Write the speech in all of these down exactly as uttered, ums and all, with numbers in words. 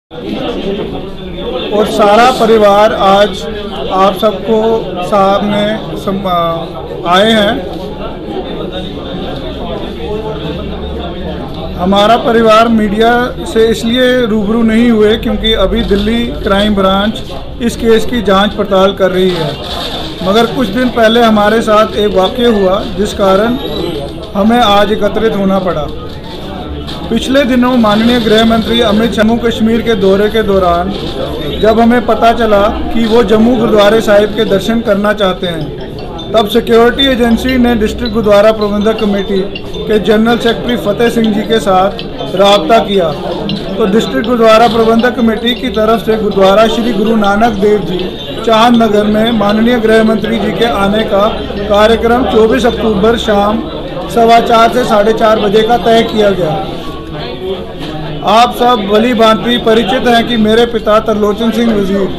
और सारा परिवार आज आप सबको सामने आए हैं। हमारा परिवार मीडिया से इसलिए रूबरू नहीं हुए क्योंकि अभी दिल्ली क्राइम ब्रांच इस केस की जांच पड़ताल कर रही है, मगर कुछ दिन पहले हमारे साथ एक वाक़या हुआ जिस कारण हमें आज एकत्रित होना पड़ा। पिछले दिनों माननीय गृह मंत्री अमित शाह जम्मू कश्मीर के दौरे के दौरान जब हमें पता चला कि वो जम्मू गुरुद्वारे साहिब के दर्शन करना चाहते हैं, तब सिक्योरिटी एजेंसी ने डिस्ट्रिक्ट गुरुद्वारा प्रबंधक कमेटी के जनरल सेक्रेटरी फतेह सिंह जी के साथ राब्ता किया। तो डिस्ट्रिक्ट गुरुद्वारा प्रबंधक कमेटी की तरफ से गुरुद्वारा श्री गुरु नानक देव जी चांद नगर में माननीय गृह मंत्री जी के आने का कार्यक्रम चौबीस अक्टूबर शाम सवा चार से साढ़े चार बजे का तय किया गया। आप सब भली भांति परिचित हैं कि मेरे पिता त्रिलोचन सिंह वजीर,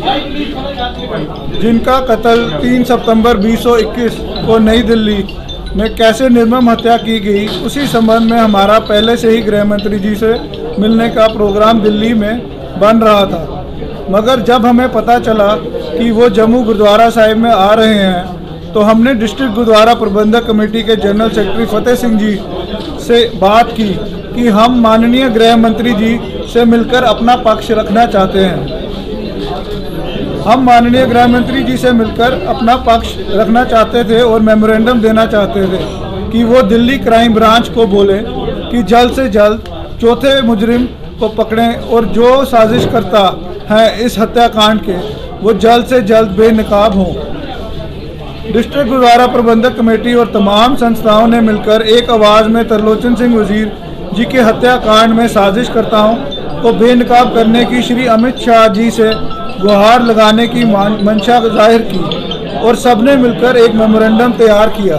जिनका कत्ल तीन सितंबर बीस सौ इक्कीस को नई दिल्ली में कैसे निर्मम हत्या की गई, उसी संबंध में हमारा पहले से ही गृह मंत्री जी से मिलने का प्रोग्राम दिल्ली में बन रहा था। मगर जब हमें पता चला कि वो जम्मू गुरुद्वारा साहिब में आ रहे हैं, तो हमने डिस्ट्रिक्ट गुरुद्वारा प्रबंधक कमेटी के जनरल सेक्रेटरी फतेह सिंह जी से बात की कि हम माननीय गृह मंत्री जी से मिलकर अपना पक्ष रखना चाहते हैं। हम माननीय गृह मंत्री जी से मिलकर अपना पक्ष रखना चाहते थे और मेमोरेंडम देना चाहते थे कि वो दिल्ली क्राइम ब्रांच को बोले कि जल्द से जल्द चौथे मुजरिम को पकड़ें और जो साजिश करता है इस हत्याकांड के वो जल्द से जल्द बेनकाब हों। डिस्ट्रिक्ट गुरुद्वारा प्रबंधक कमेटी और तमाम संस्थाओं ने मिलकर एक आवाज़ में त्रिलोचन सिंह वजीर जी के हत्याकांड में साजिश करताओं को बेनकाब करने की श्री अमित शाह जी से गुहार लगाने की मंशा जाहिर की और सबने मिलकर एक मेमोरेंडम तैयार किया।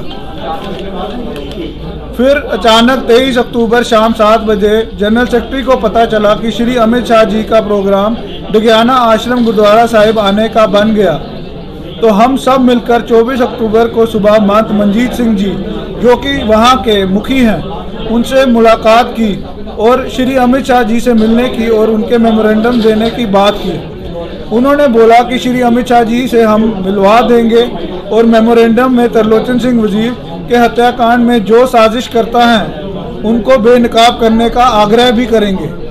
फिर अचानक तेईस अक्टूबर शाम सात बजे जनरल सेक्रेटरी को पता चला कि श्री अमित शाह जी का प्रोग्राम डिगियाना आश्रम गुरुद्वारा साहिब आने का बन गया। तो हम सब मिलकर चौबीस अक्टूबर को सुबह महंत मंजीत सिंह जी, जो कि वहाँ के मुखी हैं, उनसे मुलाकात की और श्री अमित शाह जी से मिलने की और उनके मेमोरेंडम देने की बात की। उन्होंने बोला कि श्री अमित शाह जी से हम मिलवा देंगे और मेमोरेंडम में त्रिलोचन सिंह वजीर के हत्याकांड में जो साजिश करता है उनको बेनकाब करने का आग्रह भी करेंगे।